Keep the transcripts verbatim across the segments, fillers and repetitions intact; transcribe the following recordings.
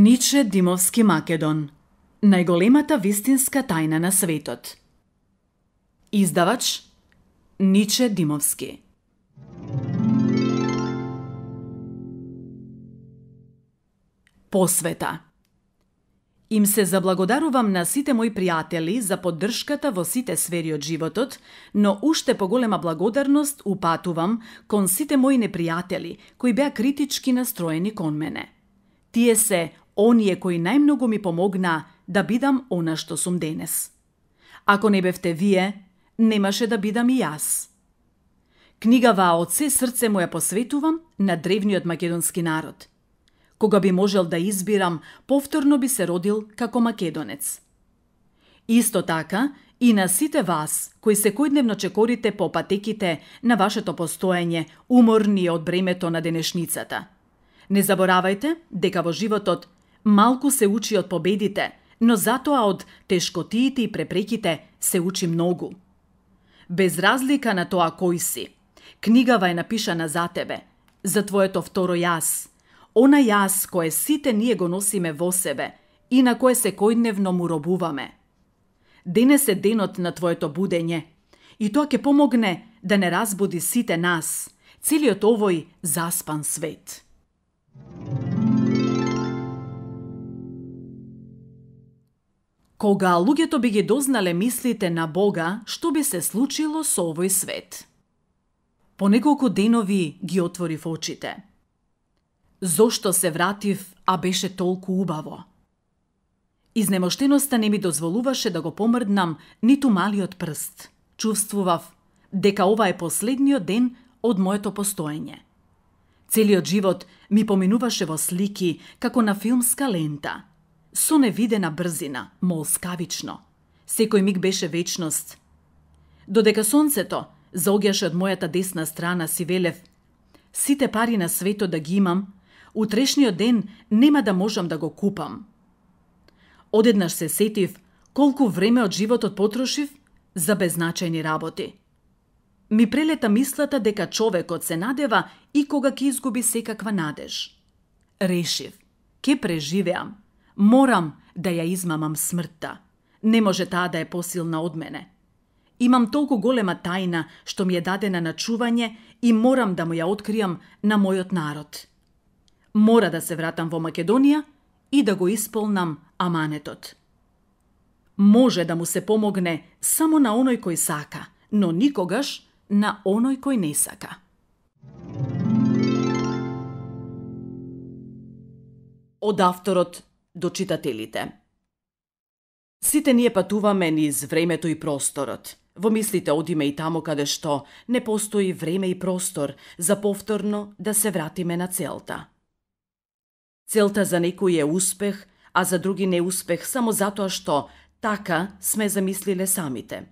Ниче Димовски Македон. Најголемата вистинска тајна на светот. Издавач Ниче Димовски. Посвета. Им се заблагодарувам на сите мои пријатели за поддршката во сите сфери од животот, но уште поголема благодарност упатувам кон сите мои непријатели кои беа критички настроени кон мене. Тие се оние кои најмногу ми помогнаа да бидам она што сум денес. Ако не бевте вие, немаше да бидам и јас. Книгава од се срце му ја посветувам на древниот македонски народ. Кога би можел да избирам, повторно би се родил како македонец. Исто така и на сите вас, кои секојдневно чекорите по патеките на вашето постоење, уморни од бремето на денешницата. Не заборавајте дека во животот малку се учи од победите, но затоа од тешкотиите и препреките се учи многу. Без разлика на тоа кој си, книгава е напишана за тебе, за твоето второ јас, она јас кое сите ние го носиме во себе и на кое секојдневно му робуваме. Денес е денот на твоето будење и тоа ќе помогне да не разбуди сите нас, целиот овој заспан свет. Кога луѓето би ги дознале мислите на Бога, што би се случило со овој свет? По неколку денови ги отворив очите. Зошто се вратив, а беше толку убаво? Изнемоштеноста не ми дозволуваше да го помрднам ниту малиот прст. Чувствував дека ова е последниот ден од моето постоење. Целиот живот ми поминуваше во слики како на филмска лента. Со невидена брзина, молскавично. Секој миг беше вечност. Додека сонцето заоѓаше од мојата десна страна, си велев: сите пари на светот да ги имам, утрешниот ден нема да можам да го купам. Одеднаш се сетив колку време од животот потрошив за беззначајни работи. Ми прелета мислата дека човекот се надева и кога ќе изгуби секаква надеж. Решив, ке преживеам. Морам да ја измамам смртта. Не може таа да е посилна од мене. Имам толку голема тајна што ми е дадена на чување и морам да му ја откријам на мојот народ. Мора да се вратам во Македонија и да го исполнам аманетот. Може да му се помогне само на оној кој сака, но никогаш на оној кој не сака. Од авторот до читателите. Сите ние патуваме низ времето и просторот. Во мислите одиме и таму каде што не постои време и простор за повторно да се вратиме на целта. Целта за некој е успех, а за други неуспех само затоа што така сме замислиле самите.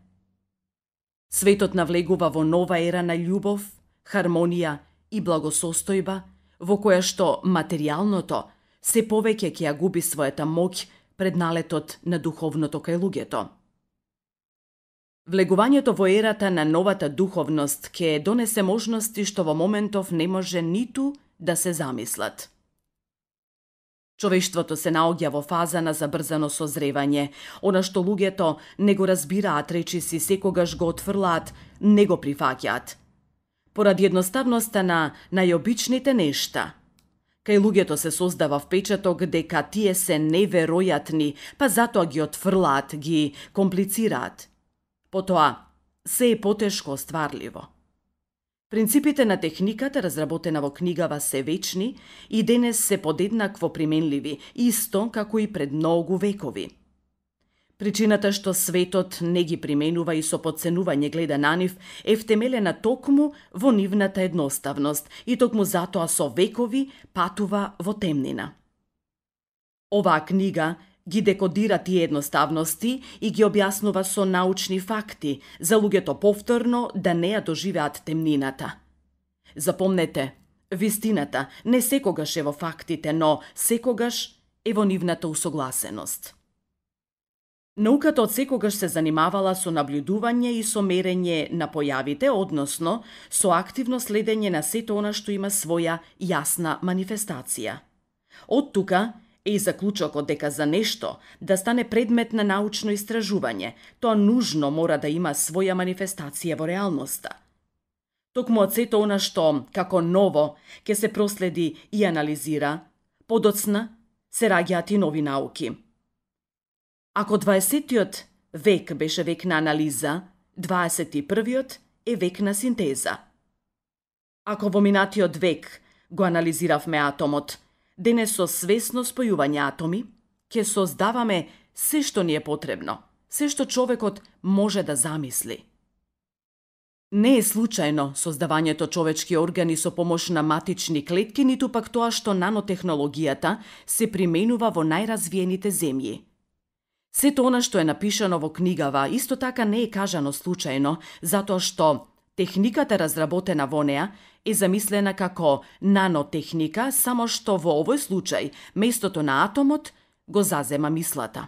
Светот навлегува во нова ера на љубов, хармонија и благосостојба, во која што материјалното се повеќе ќе ја губи својата моќ пред налетот на духовното кај луѓето. Влегувањето во ерата на новата духовност ќе донесе можности што во моментов не може ниту да се замислат. Човештвото се наоѓа во фаза на забрзано созревање, она што луѓето не го разбираат, речиси секогаш го отфрлаат, не го прифаќаат. Поради едноставноста на најобичните нешта. Кај луѓето се создава впечаток дека тие се неверојатни, па затоа ги отфрлаат, ги комплицираат. Потоа, се е потешко остварливо. Принципите на техниката, разработена во книгава, се вечни и денес се подеднакво применливи, исто како и пред многу векови. Причината што светот не ги применува и со потценување гледа на нив е втемелена токму во нивната едноставност и токму затоа со векови патува во темнина. Оваа книга ги декодира тие едноставности и ги објаснува со научни факти за луѓето повторно да не ја доживеат темнината. Запомнете, вистината не секогаш е во фактите, но секогаш е во нивната усогласеност. Науката од секогаш се занимавала со наблюдување и со мерење на појавите, односно со активно следење на сето она што има своја јасна манифестација. Од тука Е и заклучокот дека за нешто да стане предмет на научно истражување, тоа нужно мора да има своја манифестација во реалноста. Токму од сето она што, како ново, ќе се проследи и анализира, подоцна се раѓаат и нови науки. Ако дваесеттиот век беше век на анализа, дваесет и првиот е век на синтеза. Ако во минатиот век го анализиравме атомот, денес со свесно спојување атоми, ќе создаваме се што ни е потребно, се што човекот може да замисли. Не е случајно создавањето човечки органи со помош на матични клетки, ниту пак тоа што нанотехнологијата се применува во најразвиените земји. Сето она што е напишано во книгава, исто така не е кажано случајно, затоа што техниката разработена во неа е замислена како нанотехника, само што во овој случај, местото на атомот го зазема мислата.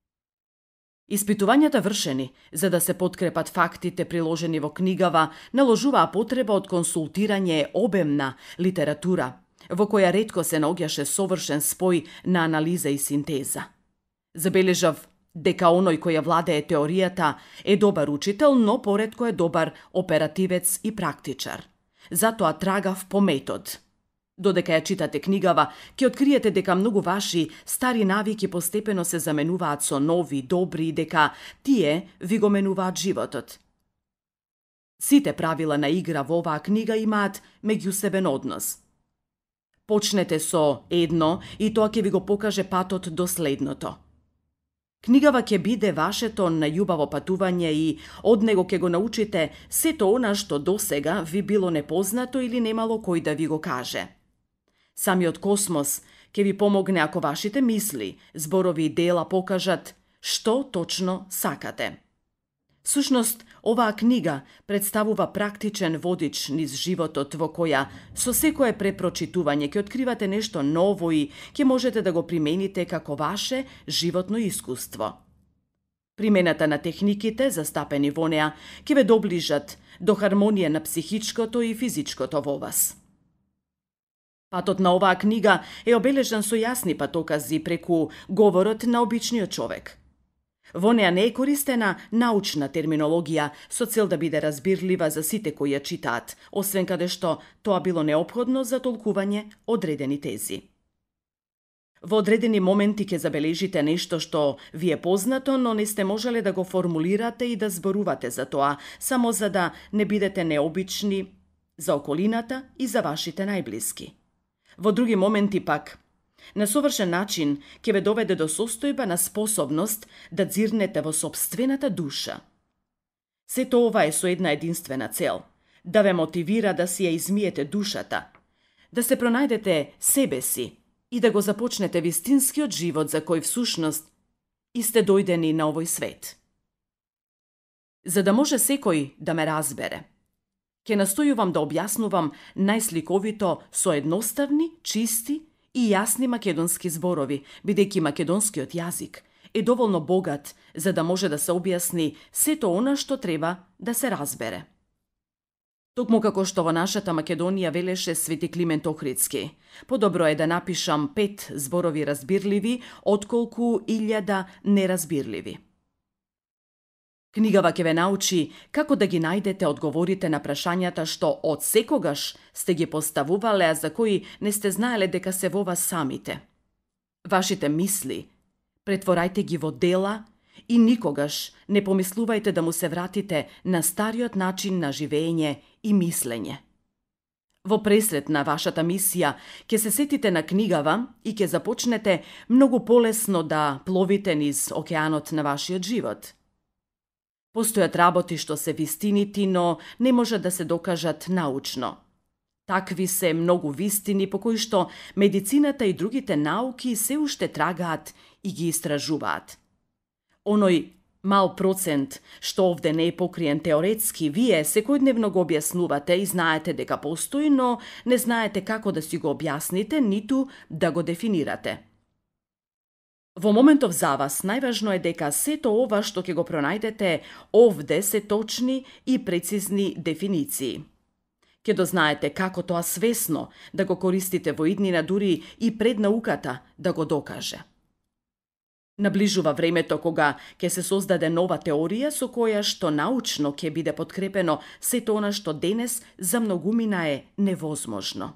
Испитувањата вршени, за да се подкрепат фактите приложени во книгава, наложуваа потреба од консултирање обемна литература, во која ретко се наоѓаше совршен спој на анализа и синтеза. Забележав дека оној кој ја владее теоријата е добар учител, но поретко е добар оперативец и практичар. Затоа трагав по метод. Додека ја читате книгава, ќе откриете дека многу ваши стари навики постепено се заменуваат со нови, добри и дека тие ви го менуваат животот. Сите правила на игра во оваа книга имаат меѓусебен однос. Почнете со едно и тоа ќе ви го покаже патот до следното. Книгава ќе биде вашето најубаво патување и од него ќе го научите сето она што досега ви било непознато или немало кој да ви го каже. Самиот космос ќе ви помогне ако вашите мисли, зборови и дела покажат што точно сакате. Сушност, оваа книга представува практичен водич низ животот во која со секое препрочитување ќе откривате нешто ново и ќе можете да го примените како ваше животно искуство. Примената на техниките, застапени во неа, ќе ве доближат до хармонија на психичкото и физичкото во вас. Патот на оваа книга е обележан со јасни патокази преку говорот на обичниот човек. Во неа не е користена научна терминологија со цел да биде разбирлива за сите кои ја читаат, освен каде што тоа било неопходно за толкување одредени тези. Во одредени моменти ќе забележите нешто што ви е познато, но не сте можеле да го формулирате и да зборувате за тоа, само за да не бидете необични за околината и за вашите најблиски. Во други моменти пак, на совршен начин ќе ве доведе до состојба на способност да дзирнете во сопствената душа. Сето ова е со една единствена цел – да ве мотивира да си ја измиете душата, да се пронајдете себе си и да го започнете вистинскиот живот за кој всушност и сте дојдени на овој свет. За да може секој да ме разбере, ќе настојувам да објаснувам најсликовито со едноставни, чисти и јасни македонски зборови, бидејќи македонскиот јазик е доволно богат за да може да се објасни сето она што треба да се разбере. Токму како што во нашата Македонија велеше Свети Климент Охридски, подобро е да напишам пет зборови разбирливи, отколку илјада неразбирливи. Книгава ќе ве научи како да ги најдете одговорите на прашањата што од секогаш сте ги поставувале, а за кои не сте знаеле дека се во вас самите. Вашите мисли претворајте ги во дела и никогаш не помислувајте да му се вратите на стариот начин на живење и мислење. Во пресрет на вашата мисија ќе се сетите на книгава и ќе започнете многу полесно да пловите низ океанот на вашиот живот. Постојат работи што се вистинити, но не може да се докажат научно. Такви се многу вистини по кои што медицината и другите науки се уште трагаат и ги истражуваат. Оној мал процент што овде не е покриен теоретски, вие секојдневно го објаснувате и знаете дека постои, но не знаете како да си го објасните, ниту да го дефинирате. Во моментов за вас најважно е дека сето ова што ќе го пронајдете овде се точни и прецизни дефиниции. Ке дознаете како тоа свесно да го користите во иднина, дури и пред науката да го докаже. Наближува времето кога ќе се создаде нова теорија со која што научно ќе биде подкрепено сето она што денес за многумина е невозможно.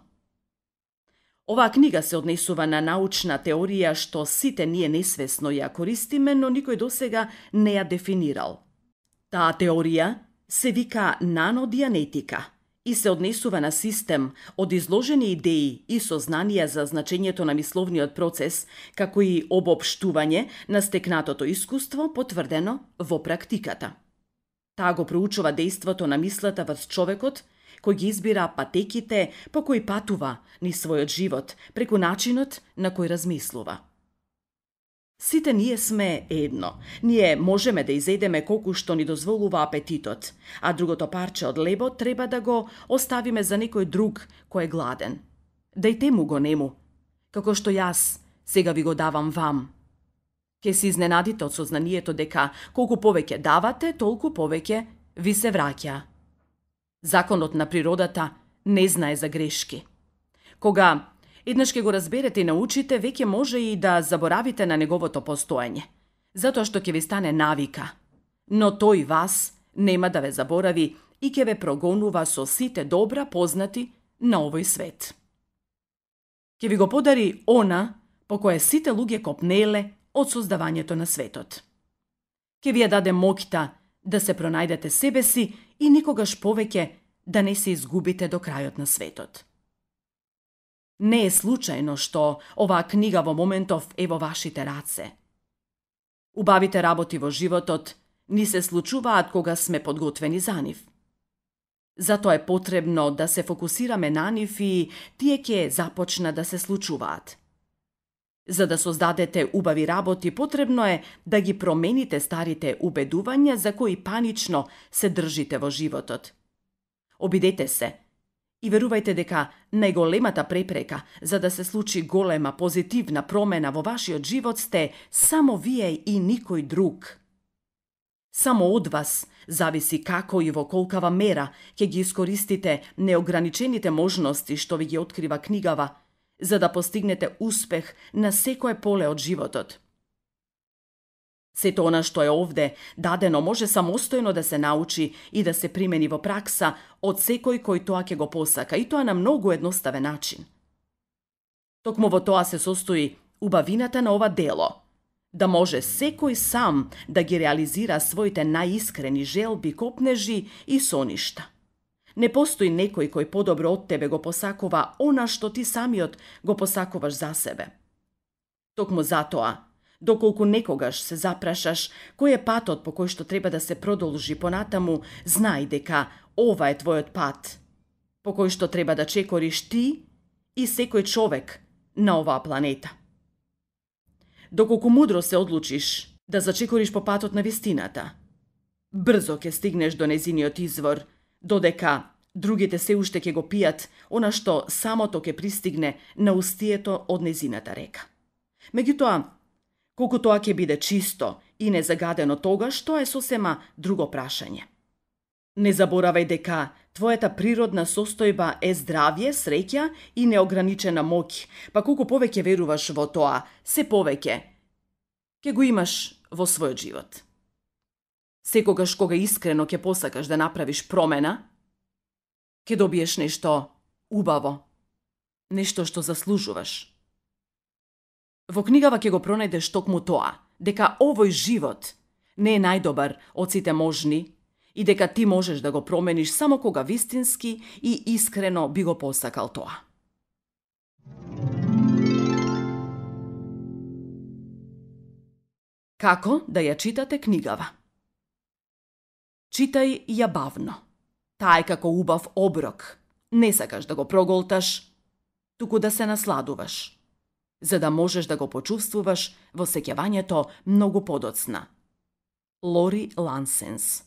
Оваа книга се однесува на научна теорија што сите ние несвесно ја користиме, но никој досега не ја дефинирал. Таа теорија се вика нанодианетика и се однесува на систем од изложени идеи и сознанија за значењето на мисловниот процес, како и обобштување на стекнатото искуство потврдено во практиката. Таа го проучува дејството на мислата врз човекот, кој ги избира патеките по кои патува низ својот живот, преку начинот на кој размислува. Сите ние сме едно. Ние можеме да изедеме колку што ни дозволува апетитот, а другото парче од лебот треба да го оставиме за некој друг кој е гладен. Дајте му го нему, како што јас сега ви го давам вам. Ке се изненадите од сознанието дека колку повеќе давате, толку повеќе ви се враќа. Законот на природата не знае за грешки. Кога еднаш ке го разберете и научите, веќе може и да заборавите на неговото постоење, затоа што ќе ви стане навика. Но тој вас нема да ве заборави и ќе ве прогонува со сите добра познати на овој свет. Ќе ви го подари она по кое сите луѓе копнеле од создавањето на светот. Ќе ви ја даде моќта да се пронајдете себе си и никогаш повеќе да не се изгубите до крајот на светот. Не е случајно што оваа книга во моментов е во вашите раце. Убавите работи во животот ни се случуваат кога сме подготвени за нив. Затоа е потребно да се фокусираме на нив и тие ќе започна да се случуваат. За да создадете убави работи, потребно е да ги промените старите убедувања за кои панично се држите во животот. Обидете се и верувајте дека најголемата препрека за да се случи голема позитивна промена во вашиот живот сте само вие и никој друг. Само од вас зависи како и во колкава мера ќе ги искористите неограничените можности што ви ги открива книгава, за да постигнете успех на секое поле од животот. Сето она што е овде дадено може самостојно да се научи и да се примени во пракса од секој кој тоа ќе го посака, и тоа на многу едноставен начин. Токму во тоа се состои убавината на ова дело, да може секој сам да ги реализира своите најискрени желби, копнежи и соништа. Не постои некој кој подобро од тебе го посакува она што ти самиот го посакуваш за себе. Токму затоа, доколку некогаш се запрашаш кој е патот по кој што треба да се продолжи понатаму, знај дека ова е твојот пат, по кој што треба да чекориш ти и секој човек на оваа планета. Доколку мудро се одлучиш да зачекориш по патот на вистината, брзо ќе стигнеш до незиниот извор, додека другите се уште ќе го пијат она што самото ќе пристигне на устието од незината река. Меѓутоа, колку тоа ќе биде чисто и незагадено, тогаш тоа е сосема друго прашање. Не заборавај дека твојата природна состојба е здравје, среќа и неограничена моќ, па колку повеќе веруваш во тоа, се повеќе ќе го имаш во својот живот. Секогаш кога искрено ќе посакаш да направиш промена, ќе добиеш нешто убаво, нешто што заслужуваш. Во книгава ќе го пронајдеш токму тоа, дека овој живот не е најдобар од сите можни и дека ти можеш да го промениш само кога вистински и искрено би го посакал тоа. Како да ја читате книгава? Читај ја бавно. Таа е како убав оброк. Не сакаш да го проголташ, туку да се насладуваш, за да можеш да го почувствуваш во сеќавањето многу подоцна. Лори Лансенс.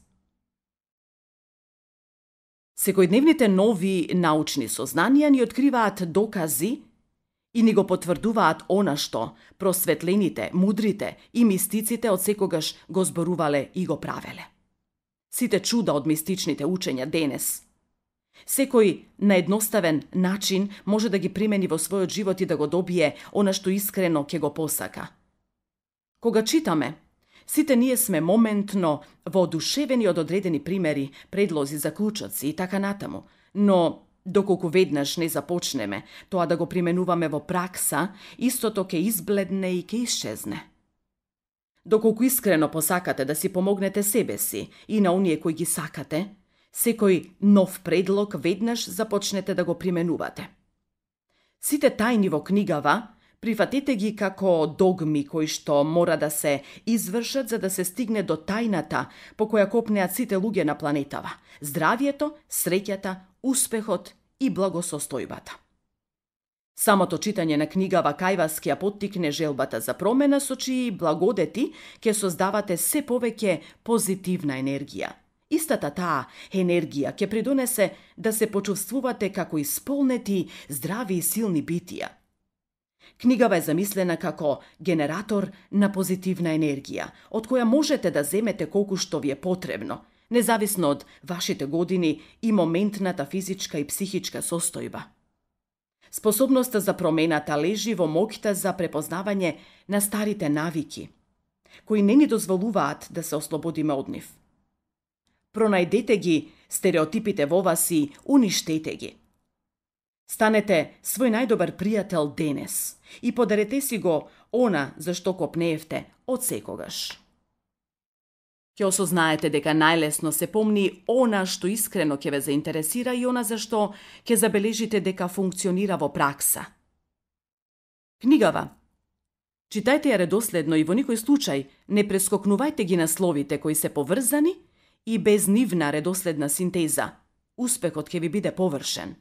Секојдневните нови научни сознанија ни откриваат докази и ни го потврдуваат она што просветлените, мудрите и мистиците од секогаш го зборувале и го правеле. Сите чуда од мистичните учења денес Секој на едноставен начин може да ги примени во својот живот и да го добие она што искрено ќе го посака. Кога читаме, сите ние сме моментно воодушевени од одредени примери, предлози, заклучоци и така натаму, но доколку веднаш не започнеме тоа да го применуваме во пракса, истото ќе избледне и ќе исчезне. Доколку искрено посакате да си помогнете себе си и на оние кои ги сакате, секој нов предлог веднаш започнете да го применувате. Сите тајни во книгава прифатете ги како догми кои што мора да се извршат за да се стигне до тајната по која копнеат сите луѓе на планетава – здравието, среќата, успехот и благосостојбата. Самото читање на книгава кај вас ќе ја поттикне желбата за промена, со чии благодети ќе создавате се повеќе позитивна енергија. Истата таа енергија ќе придонесе да се почувствувате како исполнети, здрави и силни битија. Книгава е замислена како генератор на позитивна енергија, од која можете да земете колку што ви е потребно, независно од вашите години и моментната физичка и психичка состојба. Способноста за промената лежи во моќта за препознавање на старите навики, кои не ни дозволуваат да се ослободиме од нив. Пронајдете ги стереотипите во вас и уништете ги. Станете свој најдобар пријател денес и подарете си го она за што копнеевте од секогаш. Ќе осознаете дека најлесно се помни она што искрено ќе ве заинтересира и она за што ќе забележите дека функционира во пракса. Книгава. Читајте ја редоследно и во никој случај не прескокнувајте ги насловите кои се поврзани и без нивна редоследна синтеза. Успехот ќе ви биде површен.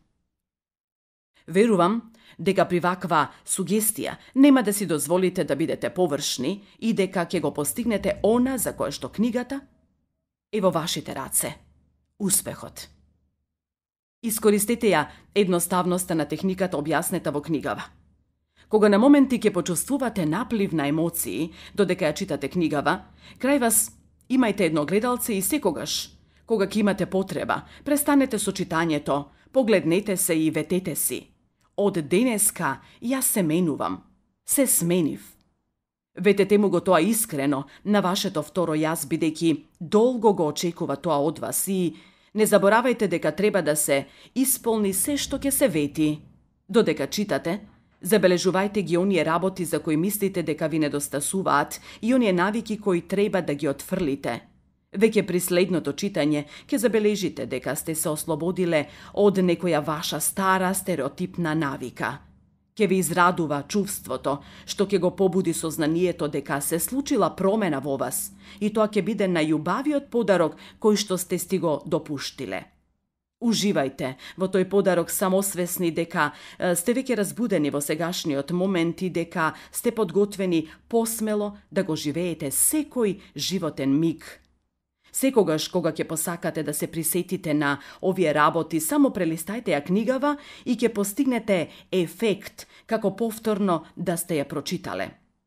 Верувам дека при ваква сугестија нема да си дозволите да бидете површни и дека ќе го постигнете она за кое што книгата е во вашите раце – успехот. Искористете ја едноставноста на техниката објаснета во книгава. Кога на моменти ќе почувствувате наплив на емоции додека ја читате книгава, крај вас имајте едно гледалце и секогаш, кога ќе имате потреба, престанете со читањето, погледнете се и ветете си. Од денеска јас се менувам, се сменив. Ветете му го тоа искрено на вашето второ јас, бидејќи долго го очекува тоа од вас и не заборавајте дека треба да се исполни се што ќе се вети. Додека читате, забележувајте ги оние работи за кои мислите дека ви недостасуваат и оние навики кои треба да ги отфрлите. Веќе при следното читање ќе забележите дека сте се ослободиле од некоја ваша стара стереотипна навика. Ќе ви израдува чувството што ќе го побуди сознанието дека се случила промена во вас и тоа ќе биде најубавиот подарок кој што сте си го допуштиле. Уживајте во тој подарок самосвесни дека сте веќе разбудени во сегашниот момент и дека сте подготвени посмело да го живеете секој животен миг. Секогаш кога ќе посакате да се присетите на овие работи, само прелистајте ја книгава и ќе постигнете ефект како повторно да сте ја прочитале.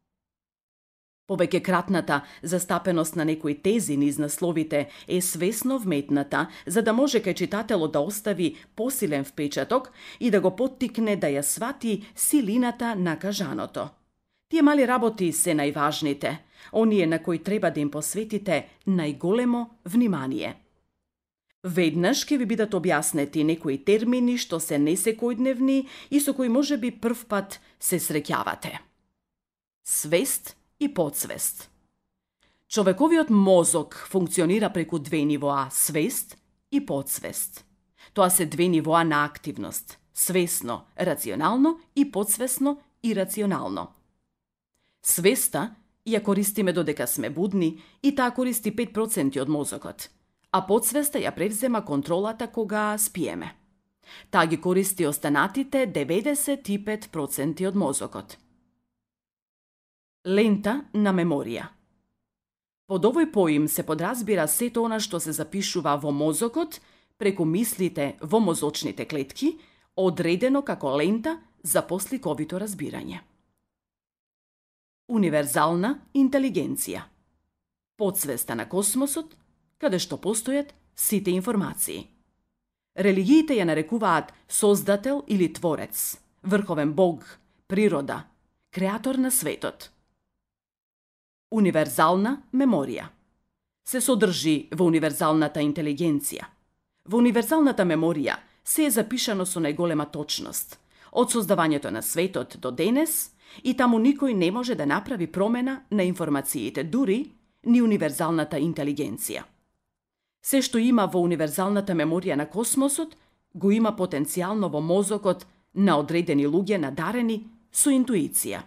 Повеќе кратната застапеност на некои тези низ насловите е свесно вметната, за да може кај читателот да остави посилен впечаток и да го поттикне да ја свати силината на кажаното. Тие мали работи се најважните, оние на кои треба да им посветите најголемо внимание. Веднаш ќе ви бидат објаснети некои термини што се несекојдневни и со кои можеби прв пат се среќавате. Свест и подсвест. Човековиот мозок функционира преку две нивоа – свест и подсвест. Тоа се две нивоа на активност – свесно, рационално и подсвесно, ирационално. Свеста ја користиме додека сме будни и таа користи пет проценти од мозокот, а подсвеста ја превзема контролата кога спиеме. Таа ги користи останатите деветдесет и пет проценти од мозокот. Лента на меморија. Под овој поим се подразбира сето она што се запишува во мозокот преку мислите во мозочните клетки, одредено како лента за посликовито разбирање. Универзална интелигенција. Подсвеста на космосот, каде што постојат сите информации. Религиите ја нарекуваат создател или творец, врховен бог, природа, креатор на светот. Универзална меморија се содржи во универзалната интелигенција. Во универзалната меморија се е запишано со најголема точност, од создавањето на светот до денес, и таму никој не може да направи промена на информациите, дури ни универзалната интелигенција. Се што има во универзалната меморија на космосот, го има потенцијално во мозокот на одредени луѓе надарени со интуиција.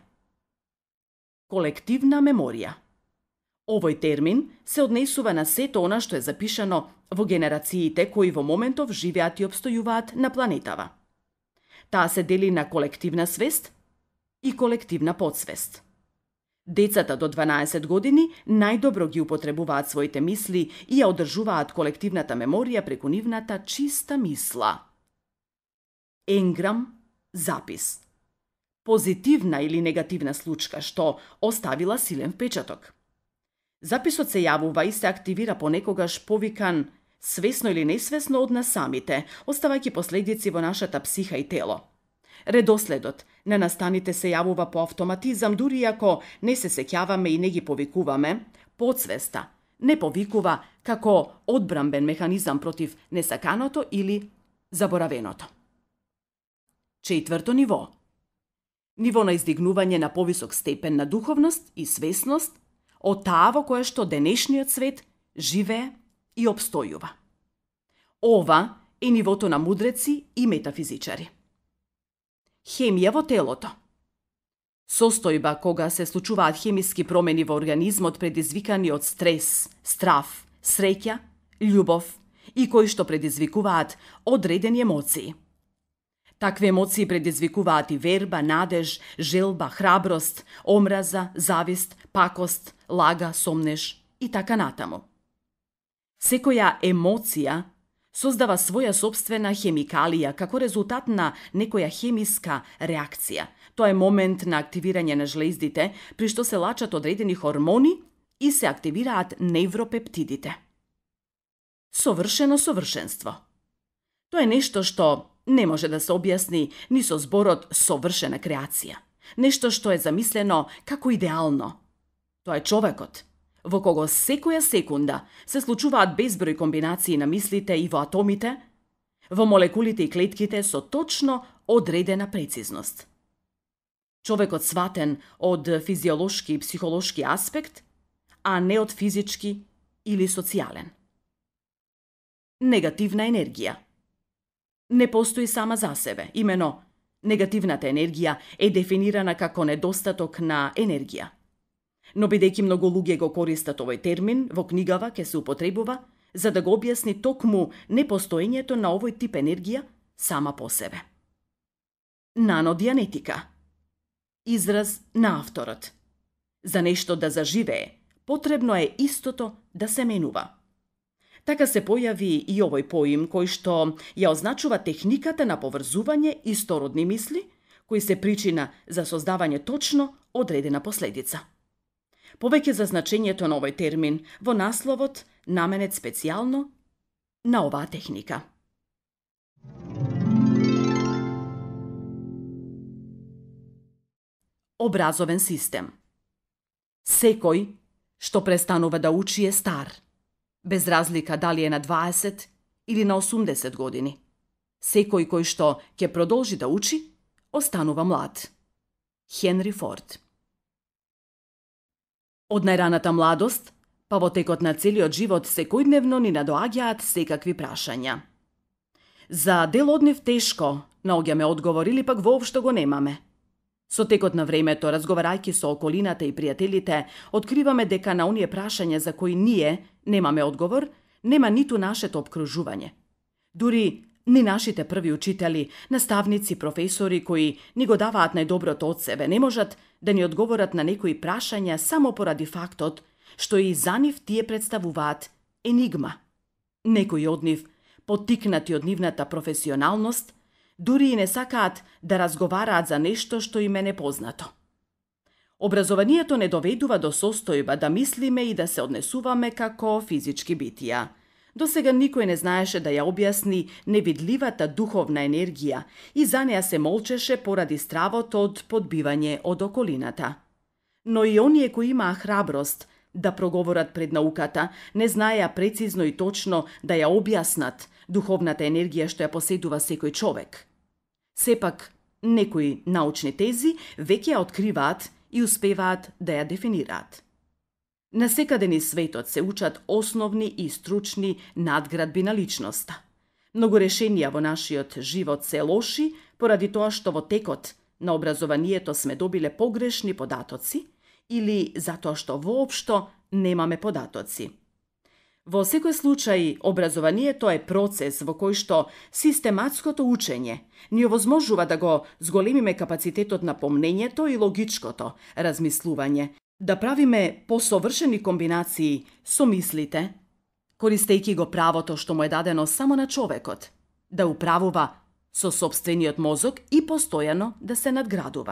Колективна меморија. Овој термин се однесува на сето она што е запишано во генерациите кои во моментов живеат и обстојуваат на планетава. Таа се дели на колективна свест и колективна подсвест. Децата до дванаесет години најдобро ги употребуваат своите мисли и ја одржуваат колективната меморија преку нивната чиста мисла. Енграм запис. Позитивна или негативна случка што оставила силен впечаток. Записот се јавува и се активира понекогаш повикан свесно или несвесно од нас самите, оставајќи последици во нашата психа и тело. Редоследот на настаните се јавува по автоматизам, дури ако не се сеќаваме и не ги повикуваме, подсвеста не повикува како одбрамбен механизам против несаканото или заборавеното. Четврто ниво. Ниво на издигнување на повисок степен на духовност и свесност од таа во која што денешниот свет живее и обстојува. Ова е нивото на мудреци и метафизичари. Хемија во телото. Состојба кога се случуваат хемиски промени во организмот предизвикани од стрес, страв, среќа, љубов и кои што предизвикуваат одредени емоции. Такви емоции предизвикуваат и верба, надеж, желба, храброст, омраза, завист, пакост, лага, сомнеж и така натаму. Секоја емоција создава своја собствена хемикалија како резултат на некоја хемиска реакција. Тоа е момент на активирање на жлездите, при што се лачат одредени хормони и се активираат невропептидите. Совршено совршенство. Тоа е нешто што не може да се објасни ни со зборот совршена креација. Нешто што е замислено како идеално. Тоа е човекот, во кого секоја секунда се случуваат безброј комбинации на мислите и во атомите, во молекулите и клетките со точно одредена прецизност. Човекот сватен од физиолошки и психолошки аспект, а не од физички или социјален. Негативна енергија. Не постои сама за себе, имено негативната енергија е дефинирана како недостаток на енергија. Но бидејќи многу луѓе го користат овој термин, во книгава ќе се употребува за да го објасни токму непостоењето на овој тип енергија сама по себе. Нанодианетика. Израз на авторот. За нешто да заживее, потребно е истото да се менува. Така се појави и овој поим кој што ја означува техниката на поврзување истородни мисли, кои се причина за создавање точно одредена последица. Повеќе за значењето на овој термин во насловот наменет специјално на оваа техника. Образовен систем. Секој што престанува да учи е стар, без разлика дали е на дваесет или на осумдесет години. Секој кој што ќе продолжи да учи, останува млад. Хенри Форд. Од најраната младост, па во текот на целиот живот секојдневно ни надоаѓаат секакви прашања. За дел од нив тешко наоѓаме одговор или пак воопшто го немаме. Со текот на времето, разговарајќи со околината и пријателите, откриваме дека на оние прашања за кои ние немаме одговор, нема ниту нашето обкружување. Дури ни нашите први учители, наставници, професори кои ни го даваат најдоброто од себе, не можат да ни одговорат на некои прашања само поради фактот што и за нив тие представуваат енигма. Некои од нив, поттикнати од нивната професионалност, дури и не сакаат да разговараат за нешто што им е непознато. Образованието не доведува до состојба да мислиме и да се однесуваме како физички битија. До сега никој не знаеше да ја објасни невидливата духовна енергија и за неја се молчеше поради стравот од подбивање од околината. Но и оние кои имаа храброст да проговорат пред науката, не знаеа прецизно и точно да ја објаснат духовната енергија што ја поседува секој човек. Сепак, некои научни тези веќе ја откриваат и успеваат да ја дефинираат. Насекаде низ светот се учат основни и стручни надградби на личноста. Многу решенија во нашиот живот се лоши поради тоа што во текот на образованието сме добиле погрешни податоци или затоа што воопшто немаме податоци. Во секој случај, образованието е процес во кој што систематското учење ни овозможува да го зголемиме капацитетот на помнењето и логичкото размислување, да правиме посовршени комбинации со мислите, користејќи го правото што му е дадено само на човекот, да управува со сопствениот мозок и постојано да се надградува.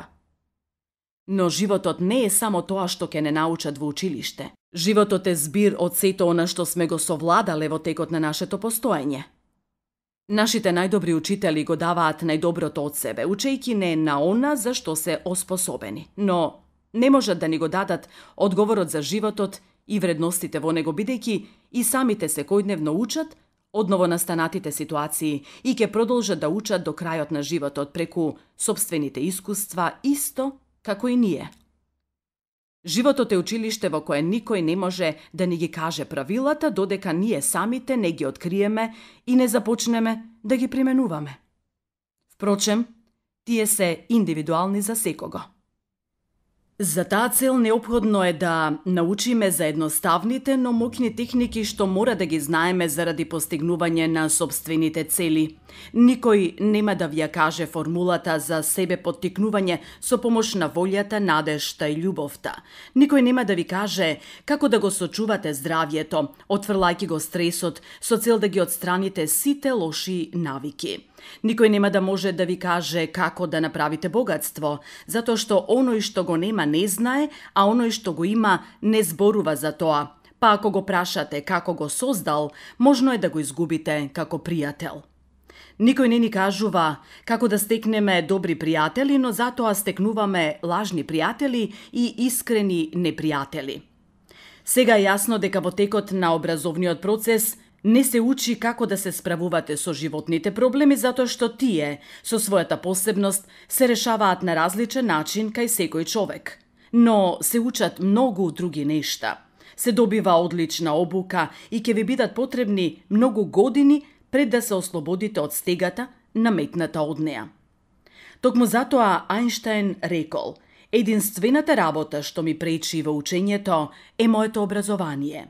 Но животот не е само тоа што ќе не научат во училиште. Животот е збир од сето она што сме го совладале во текот на нашето постоење. Нашите најдобри учители го даваат најдоброто од себе, учејќи не на она за што се оспособени, но не можат да ни го дадат одговорот за животот и вредностите во него, бидејќи и самите секојдневно учат од новонастанатите ситуации и ќе продолжат да учат до крајот на животот преку сопствените искуства, исто како и ние. Животот е училиште во кое никој не може да ни ги каже правилата додека ние самите не ги откриеме и не започнеме да ги применуваме. Впрочем, тие се индивидуални за секого. За таа цел неопходно е да научиме за едноставните, но моќни техники што мора да ги знаеме заради постигнување на сопствените цели. Никој нема да ви ја каже формулата за себе поттикнување со помош на волјата, надежта и љубовта. Никој нема да ви каже како да го сочувате здравјето, отфрлајќи го стресот, со цел да ги отстраните сите лоши навики. Никој нема да може да ви каже како да направите богатство, затоа што оној што го нема не знае, а оној што го има не зборува за тоа. Па ако го прашате како го создал, можно е да го изгубите како пријател. Никој не ни кажува како да стекнеме добри пријатели, но затоа стекнуваме лажни пријатели и искрени непријатели. Сега е јасно дека во текот на образовниот процес не се учи како да се справувате со животните проблеми, затоа што тие, со својата посебност, се решаваат на различен начин кај секој човек. Но се учат многу други нешта. Се добива одлична обука и ќе ви бидат потребни многу години пред да се ослободите од стегата наметната од неа. Токму затоа Ајнштајн рекол: единствената работа што ми пречи во учењето е моето образование.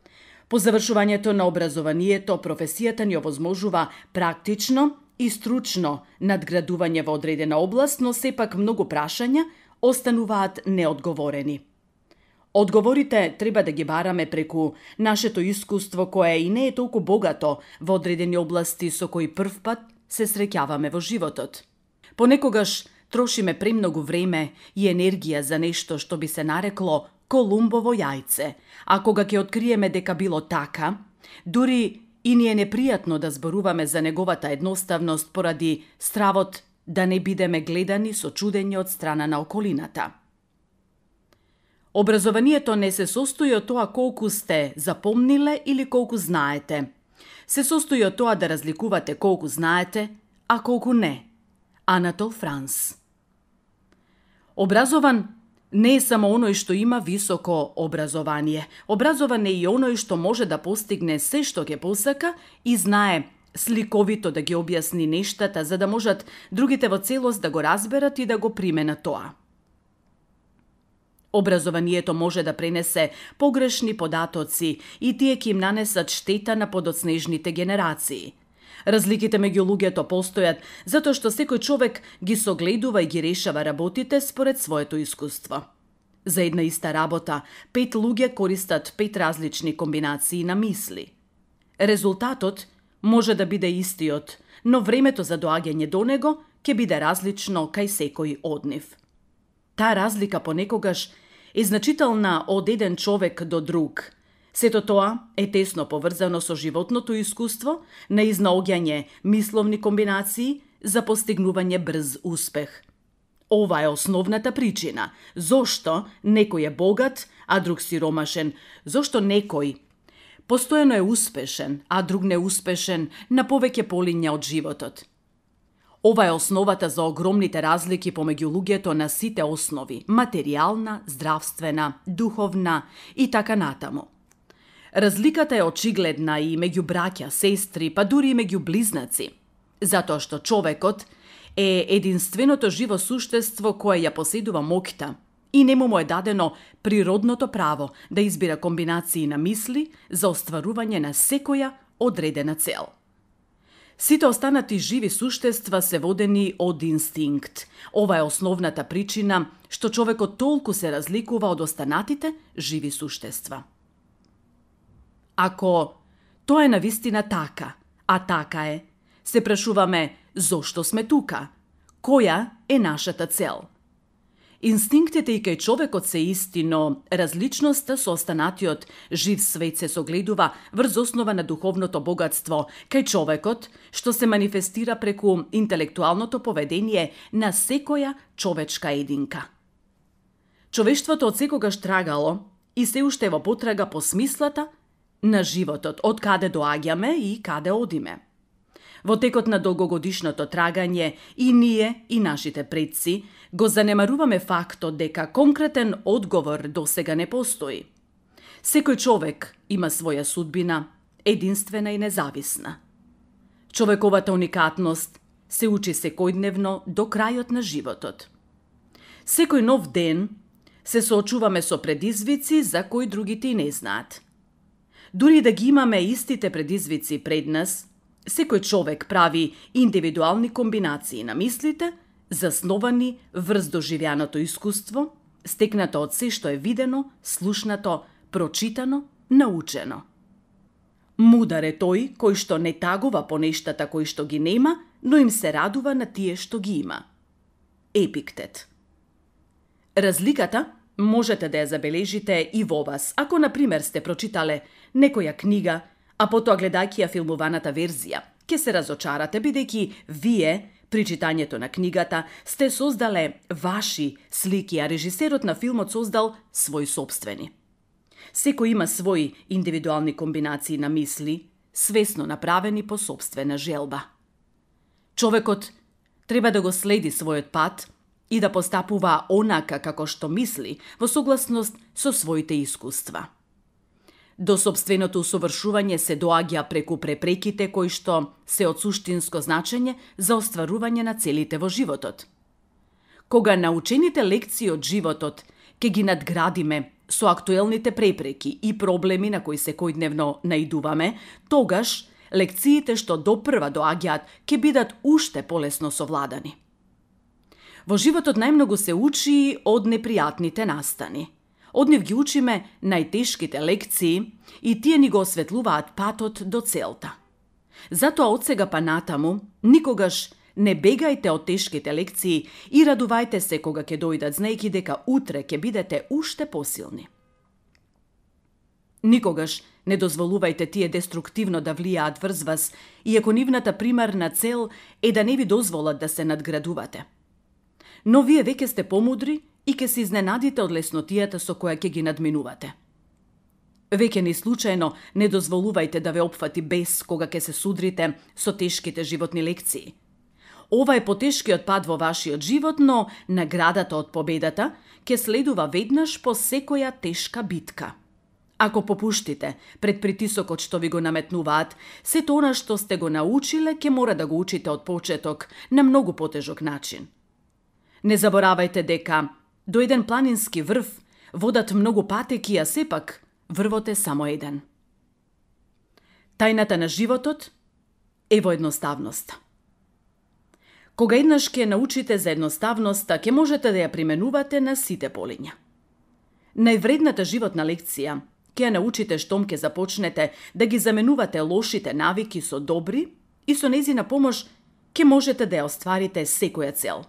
По завршувањето на образованието, професијата ни овозможува практично и стручно надградување во одредена област, но сепак многу прашања остануваат неодговорени. Одговорите треба да ги бараме преку нашето искуство, кое и не е толку богато во одредени области со кои првпат се среќаваме во животот. Понекогаш трошиме премногу време и енергија за нешто што би се нарекло Колумбово јајце, а кога ќе откриеме дека било така, дури и ни е непријатно да зборуваме за неговата едноставност поради стравот да не бидеме гледани со чудење од страна на околината. Образованието не се состои од тоа колку сте запомниле или колку знаете. Се состои од тоа да разликувате колку знаете, а колку не. Анатол Франс. Образован не е само оној што има високо образование. Образован е и оној што може да постигне се што ќе посака и знае сликовито да ги објасни нештата за да можат другите во целост да го разберат и да го применат тоа. Образованието може да пренесе погрешни податоци и тие ќе им нанесат штета на подоцнежните генерации. Разликите меѓу луѓето постојат затоа што секој човек ги согледува и ги решава работите според своето искуство. За една иста работа, пет луѓе користат пет различни комбинации на мисли. Резултатот може да биде истиот, но времето за доаѓање до него ќе биде различно кај секој од нив. Таа разлика понекогаш е значителна од еден човек до друг. Сето тоа е тесно поврзано со животното искуство на изнаоѓање мисловни комбинации за постигнување брз успех. Ова е основната причина зошто некој е богат, а друг сиромашен, зошто некој постојано е успешен, а друг неуспешен на повеќе полиња од животот. Ова е основата за огромните разлики помеѓу луѓето на сите основи – материјална, здравствена, духовна и така натаму. Разликата е очигледна и меѓу браќа, сестри, па дури и меѓу близнаци, затоа што човекот е единственото живо суштество кое ја поседува моќта и нему му е дадено природното право да избира комбинации на мисли за остварување на секоја одредена цел. Сите останати живи суштества се водени од инстинкт. Ова е основната причина што човекот толку се разликува од останатите живи суштества. Ако тоа е навистина така, а така е, се прашуваме зошто сме тука, која е нашата цел. Инстинктите и кај човекот се исти, но различноста со останатиот жив свет се согледува врз основа на духовното богатство кај човекот, што се манифестира преку интелектуалното поведение на секоја човечка единка. Човештвото од секогаш трагало и се уште во потрага по смислата на животот, од каде доаѓаме и каде одиме. Во текот на долгогодишното трагање и ние и нашите предци го занемаруваме фактот дека конкретен одговор досега не постои. Секој човек има своја судбина, единствена и независна. Човековата уникатност се учи секојдневно до крајот на животот. Секој нов ден се соочуваме со предизвици за кои другите и не знаат. Дури да ги имаме истите предизвици пред нас, секој човек прави индивидуални комбинации на мислите, засновани врз доживеаното искуство, стекнато од се што е видено, слушнато, прочитано, научено. Мудар е тој кој што не тагува по нештата кои што ги нема, но им се радува на тие што ги има. Епиктет. Разликата можете да ја забележите и во вас, ако, например, сте прочитале некоја книга, а потоа гледајќи ја филмуваната верзија, ќе се разочарате бидејќи вие, при читањето на книгата, сте создале ваши слики, а режисерот на филмот создал свои собствени. Секој има свои индивидуални комбинации на мисли, свесно направени по собствена желба. Човекот треба да го следи својот пат и да постапува онака како што мисли во согласност со своите искуства. До собственото усовршување се доаѓа преку препреките кои што се од суштинско значење за остварување на целите во животот. Кога научените лекции од животот ќе ги надградиме со актуелните препреки и проблеми на кои секојдневно наидуваме, тогаш лекциите што допрва доаѓаат ќе бидат уште полесно совладани. Во животот најмногу се учи од непријатните настани. Од нив ги учиме најтешките лекции и тие ни го осветлуваат патот до целта. Затоа од сега па натаму никогаш не бегајте од тешките лекции и радувајте се кога ќе дојдат, знаејќи дека утре ќе бидете уште посилни. Никогаш не дозволувајте тие деструктивно да влијаат врз вас, иако нивната примарна цел е да не ви дозволат да се надградувате. Но вие веќе сте помудри и ќе се изненадите од леснотијата со која ќе ги надминувате. Веќе ни случајно не дозволувајте да ве опфати бес кога ќе се судрите со тешките животни лекции. Ова е потешкиот пат во вашиот живот, но наградата од победата ќе следува веднаш по секоја тешка битка. Ако попуштите пред притисокот што ви го наметнуваат, сето она што сте го научиле ќе мора да го учите од почеток на многу потежок начин. Не заборавајте дека до еден планински врв водат многу патеки, а сепак врвот е само еден. Тајната на животот е во едноставноста. Кога еднаш ќе научите за едноставноста, ќе можете да ја применувате на сите полиња. Највредната животна лекција ќе ја научите штом ќе започнете да ги заменувате лошите навики со добри и со нејзина помош ќе можете да ја остварите секоја цел.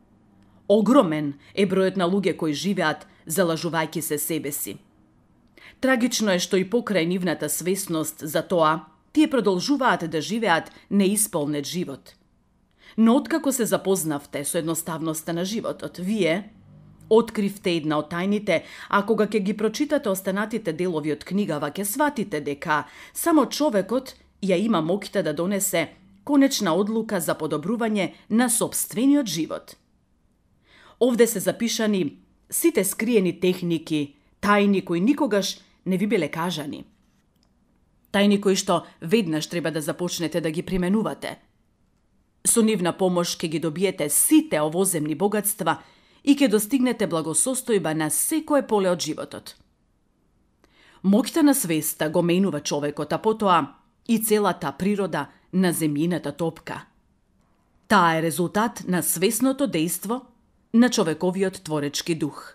Огромен е бројот на луѓе кои живеат залажувајќи се себе си. Трагично е што и покрај нивната свесност за тоа, тие продолжуваат да живеат неисполнет живот. Но откако се запознавте со едноставноста на животот, вие откривте една од тајните, а кога ќе ги прочитате останатите делови од книгава, ќе сватите дека само човекот ја има моќта да донесе конечна одлука за подобрување на сопствениот живот. Овде се запишани сите скриени техники, тајни кои никогаш не ви биле кажани. Тајни кои што веднаш треба да започнете да ги применувате. Со нивна помош ќе ги добиете сите овоземни богатства и ќе достигнете благосостојба на секое поле од животот. Моќта на свеста го менува човекот, а потоа и целата природа на земјината топка. Таа е резултат на свесното дејство на човековиот творечки дух.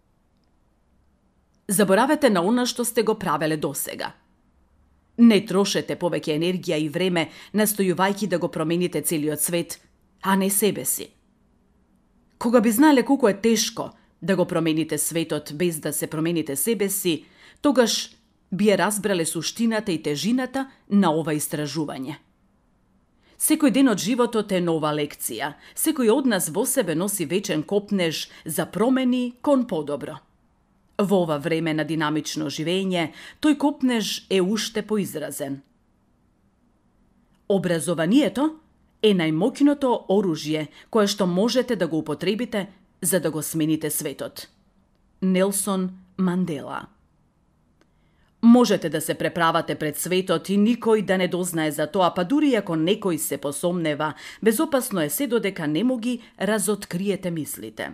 Заборавете на она што сте го правеле досега. Не трошете повеќе енергија и време настојувајќи да го промените целиот свет, а не себе си. Кога би знаеле колку е тешко да го промените светот без да се промените себе си, тогаш би ја разбрале суштината и тежината на ова истражување. Секој ден од животот е нова лекција. Секој од нас во себе носи вечен копнеж за промени кон подобро. Во ова време на динамично живење, тој копнеж е уште поизразен. Образованието е најмоќното оружје кое што можете да го употребите за да го смените светот. Нелсон Мандела. Можете да се преправате пред светот и никој да не дознае за тоа, па дури ако некој се посомнева, безопасно е се додека не му ги разоткриете мислите.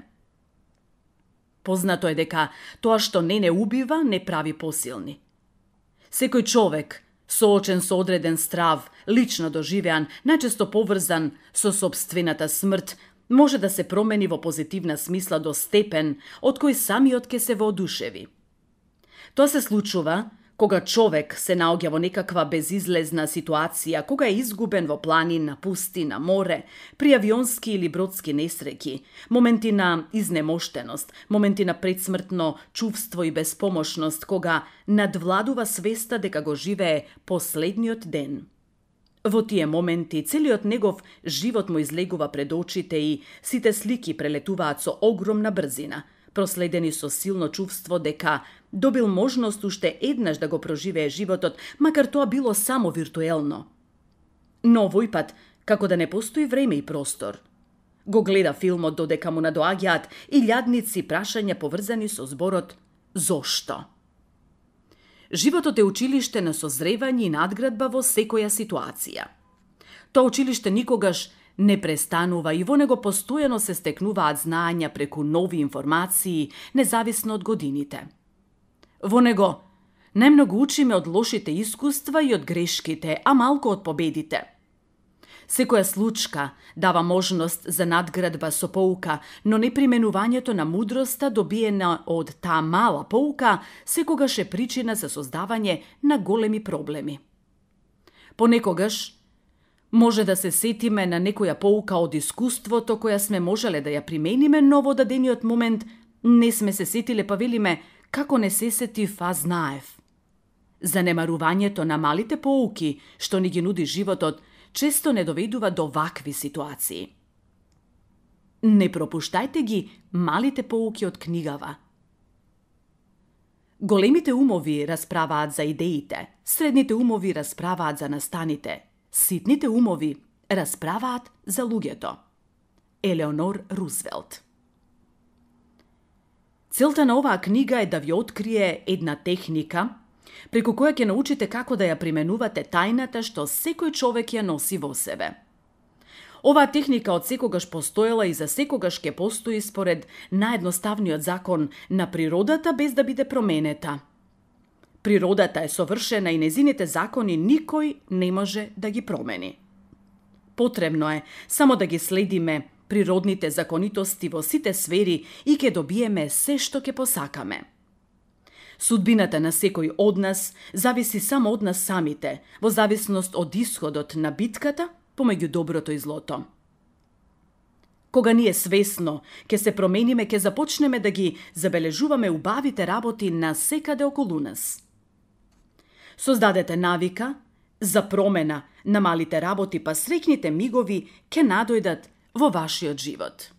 Познато е дека тоа што не не убива, не прави посилни. Секој човек, соочен со одреден страв, лично доживеан, најчесто поврзан со сопствената смрт, може да се промени во позитивна смисла до степен од кој самиот ке се воодушеви. Тоа се случува кога човек се наоѓа во некаква безизлезна ситуација, кога е изгубен во планина, пустина, море, при авионски или бродски несреќи, моменти на изнемоштеност, моменти на предсмртно чувство и безпомошност, кога надвладува свеста дека го живее последниот ден. Во тие моменти целиот негов живот му излегува пред очите и сите слики прелетуваат со огромна брзина, проследени со силно чувство дека добил можност уште еднаш да го проживее животот, макар тоа било само виртуелно. Но овој пат, како да не постои време и простор. Го гледа филмот додека му надоаѓаат илјадници прашања поврзани со зборот «Зошто?». Животот е училиште на созревање и надградба во секоја ситуација. Тоа училиште никогаш не престанува и во него постојано се стекнуваат знаења преку нови информации, независно од годините. Во него најмногу учиме од лошите искуства и од грешките, а малку од победите. Секоја случка дава можност за надградба со поука, но неприменувањето на мудроста добиена од таа мала поука секогаш е причина за создавање на големи проблеми. Понекогаш може да се сетиме на некоја поука од искуството која сме можеле да ја примениме, но во дадениот момент не сме се сетиле, па велиме како не се сетив, а знаев. Занемарувањето на малите поуки што ни ги нуди животот често не доведува до вакви ситуации. Не пропуштајте ги малите поуки од книгава. Големите умови расправаат за идеите, средните умови расправаат за настаните, ситните умови расправаат за луѓето. Елеонор Рузвелт. Целта на оваа книга е да ви открие една техника преку која ќе научите како да ја применувате тајната што секој човек ја носи во себе. Оваа техника од секогаш постоела и за секогаш ќе постои според наједноставниот закон на природата без да биде променета. Природата е совршена и незините закони никој не може да ги промени. Потребно е само да ги следиме природните законитости во сите сфери и ќе добиеме се што ќе посакаме. Судбината на секој од нас зависи само од нас самите, во зависност од исходот на битката помеѓу доброто и злото. Кога ние свесно ќе се промениме, ќе започнеме да ги забележуваме убавите работи на секаде околу нас. Создадете навика за промена на малите работи, па среќните мигови ќе надојдат во вашиот живот.